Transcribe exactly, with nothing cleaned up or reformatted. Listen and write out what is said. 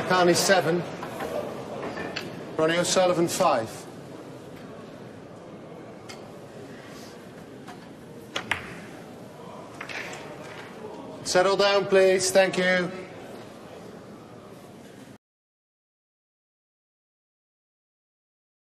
Carney seven. Ronnie O'Sullivan five. Settle down, please. Thank you.